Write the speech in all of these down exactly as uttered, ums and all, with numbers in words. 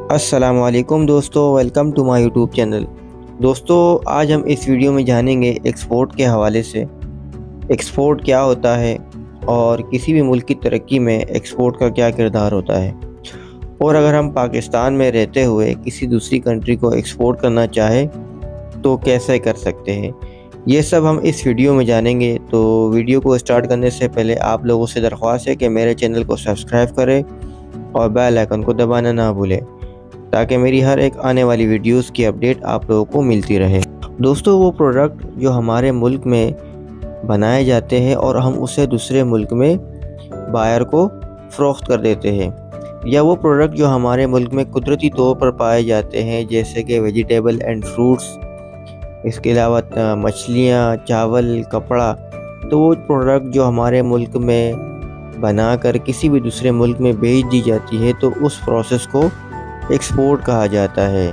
السلام علیکم دوستو، welcome to my YouTube channel. دوستو آج ہم اس ویڈیو میں جانیں گے ایکسپورٹ کے حوالے سے ایکسپورٹ کیا ہوتا ہے اور کسی بھی ملک کی ترقی میں ایکسپورٹ کا کیا کردار ہوتا ہے، اور اگر ہم پاکستان میں رہتے ہوئے کسی دوسری کنٹری کو ایکسپورٹ کرنا چاہیں تو کیسے کر سکتے ہیں، یہ سب ہم اس ویڈیو میں جانیں گے۔ تو ویڈیو کو اسٹارٹ کرنے سے پہلے آپ لوگوں سے درخواست ہے کہ میرے چینل کو سبسکرائب کریں اور بیل آئیکن کو دبانا نہ بھولیں تاکہ میری ہر ایک آنے والی ویڈیوز کی اپڈیٹ آپ لوگوں کو ملتی رہے۔ دوستو وہ پروڈکٹ جو ہمارے ملک میں بنائے جاتے ہیں اور ہم اسے دوسرے ملک میں بائر کو فروخت کر دیتے ہیں، یا وہ پروڈکٹ جو ہمارے ملک میں قدرتی طور پر پائے جاتے ہیں جیسے کہ ویجیٹیبل اینڈ فروٹس، اس کے علاوہ مچھلیاں، چاول، کپڑا، تو وہ پروڈکٹ جو ہمارے ملک میں بنا کر کسی بھی دوسرے ملک میں بھیج دی جاتی ہے تو اس پروسیس کو ایکسپورٹ کہا جاتا ہے۔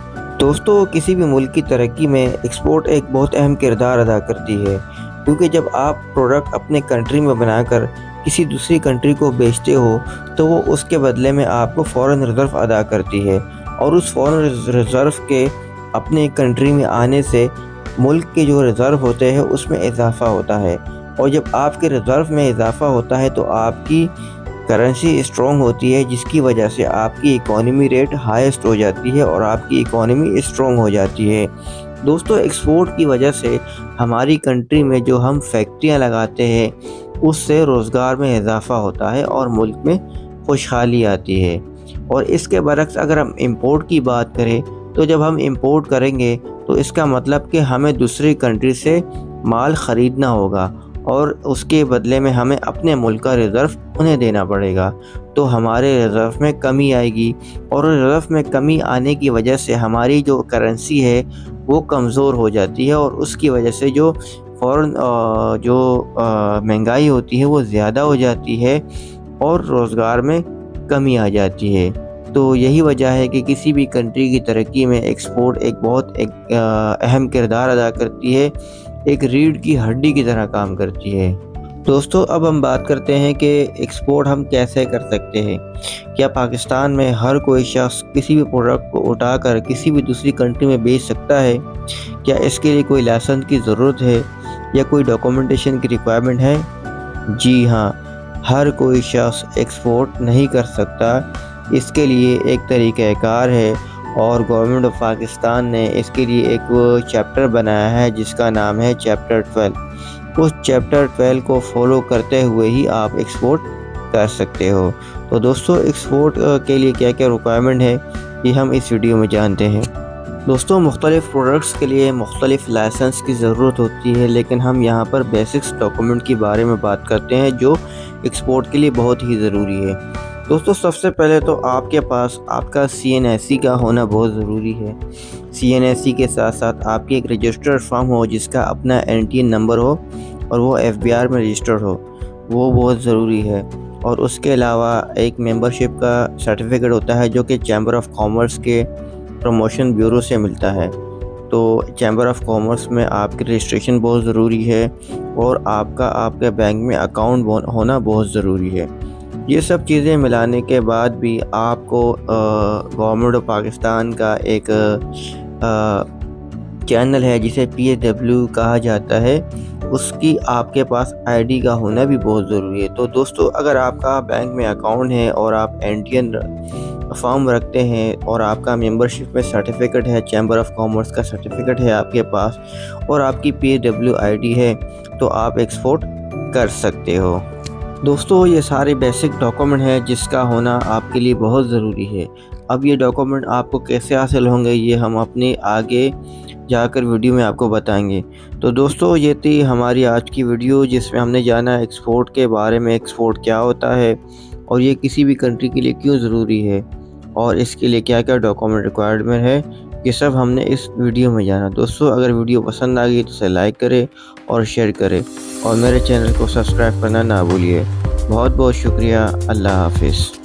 دوستو کسی بھی ملک کی ترقی میں ایکسپورٹ ایک بہت اہم کردار ادا کرتی ہے، کیونکہ جب آپ پروڈکٹ اپنے کنٹری میں بنا کر کسی دوسری کنٹری کو بیچتے ہو تو وہ اس کے بدلے میں آپ کو فورن ریزرو ادا کرتی ہے، اور اس فورن ریزرو کے اپنے کنٹری میں آنے سے ملک کے جو ریزرو ہوتے ہیں اس میں اضافہ ہوتا ہے، اور جب آپ کے ریزرو میں اضافہ ہوتا ہے تو آپ کی کرنسی اسٹرونگ ہوتی ہے، جس کی وجہ سے آپ کی اکانومی ریٹ ہائیسٹ ہو جاتی ہے اور آپ کی اکانومی اسٹرونگ ہو جاتی ہے۔ دوستو ایکسپورٹ کی وجہ سے ہماری کنٹری میں جو ہم فیکٹریاں لگاتے ہیں اس سے روزگار میں اضافہ ہوتا ہے اور ملک میں خوشحالی آتی ہے۔ اور اس کے برعکس اگر ہم امپورٹ کی بات کریں تو جب ہم امپورٹ کریں گے تو اس کا مطلب کہ ہمیں دوسری کنٹری سے مال خریدنا ہوگا اور اس کے بدلے میں ہمیں اپنے ملک کا ریزرو انہیں دینا پڑے گا، تو ہمارے ریزرو میں کمی آئے گی، اور ریزرو میں کمی آنے کی وجہ سے ہماری جو کرنسی ہے وہ کمزور ہو جاتی ہے، اور اس کی وجہ سے جو فورن جو مہنگائی ہوتی ہے وہ زیادہ ہو جاتی ہے اور روزگار میں کمی آ جاتی ہے۔ تو یہی وجہ ہے کہ کسی بھی کنٹری کی ترقی میں ایکسپورٹ ایک بہت ایک اہم کردار ادا کرتی ہے، ایک ریڑھ کی ہڈی کی طرح کام کرتی ہے۔ دوستو اب ہم بات کرتے ہیں کہ ایکسپورٹ ہم کیسے کر سکتے ہیں۔ کیا پاکستان میں ہر کوئی شخص کسی بھی پروڈکٹ کو اٹھا کر کسی بھی دوسری کنٹری میں بیچ سکتا ہے؟ کیا اس کے لیے کوئی لائسنس کی ضرورت ہے یا کوئی ڈاکومنٹیشن کی ریکوائرمنٹ ہے؟ جی ہاں، ہر کوئی شخص ایکسپورٹ نہیں کر سکتا، اس کے لیے ایک طریقہ کار ہے، اور گورنمنٹ آف پاکستان نے اس کے لیے ایک چیپٹر بنایا ہے جس کا نام ہے چیپٹر ٹویلو۔ اس چیپٹر ٹویلو کو فالو کرتے ہوئے ہی آپ ایکسپورٹ کر سکتے ہو۔ تو دوستو ایکسپورٹ کے لیے کیا کیا ریکوائرمنٹ ہے یہ ہم اس ویڈیو میں جانتے ہیں۔ دوستو مختلف پروڈکٹس کے لیے مختلف لائسنس کی ضرورت ہوتی ہے، لیکن ہم یہاں پر بیسکس ڈاکومنٹ کے بارے میں بات کرتے ہیں جو ایکسپورٹ کے لیے بہت ہی ضروری ہے۔ دوستو سب سے پہلے تو آپ کے پاس آپ کا سی این ایس سی کا ہونا بہت ضروری ہے۔ سی این ایس سی کے ساتھ ساتھ آپ کی ایک رجسٹرڈ فارم ہو جس کا اپنا این ٹی این نمبر ہو اور وہ ایف بی آر میں رجسٹرڈ ہو، وہ بہت ضروری ہے۔ اور اس کے علاوہ ایک ممبرشپ کا سرٹیفکیٹ ہوتا ہے جو کہ چیمبر آف کامرس کے پروموشن بیورو سے ملتا ہے، تو چیمبر آف کامرس میں آپ کی رجسٹریشن بہت ضروری ہے، اور آپ کا آپ کے بینک میں اکاؤنٹ ہونا بہت ضروری ہے۔ یہ سب چیزیں ملانے کے بعد بھی آپ کو گورنمنٹ آف پاکستان کا ایک چینل ہے جسے پی ایس ڈبلیو کہا جاتا ہے، اس کی آپ کے پاس آئی ڈی کا ہونا بھی بہت ضروری ہے۔ تو دوستو اگر آپ کا بینک میں اکاؤنٹ ہے اور آپ این ٹی این فارم رکھتے ہیں اور آپ کا ممبرشپ میں سرٹیفکیٹ ہے، چیمبر آف کامرس کا سرٹیفکیٹ ہے آپ کے پاس، اور آپ کی P S W I D ہے، تو آپ ایکسپورٹ کر سکتے ہو۔ دوستو یہ سارے بیسک ڈاکومنٹ ہیں جس کا ہونا آپ کے لیے بہت ضروری ہے۔ اب یہ ڈاکومنٹ آپ کو کیسے حاصل ہوں گے یہ ہم اپنے آگے جا کر ویڈیو میں آپ کو بتائیں گے۔ تو دوستو یہ تھی ہماری آج کی ویڈیو جس میں ہم نے جانا ایکسپورٹ کے بارے میں، ایکسپورٹ کیا ہوتا ہے اور یہ کسی بھی کنٹری کے لیے کیوں ضروری ہے، اور اس کے لیے کیا کیا ڈاکومنٹ ریکوائرمنٹ ہے، یہ سب ہم نے اس ویڈیو میں جانا۔ دوستو اگر ویڈیو پسند آ گئی تو اسے لائک کرے اور شیئر کرے، اور میرے چینل کو سبسکرائب کرنا نہ بھولیے۔ بہت بہت شکریہ۔ اللہ حافظ۔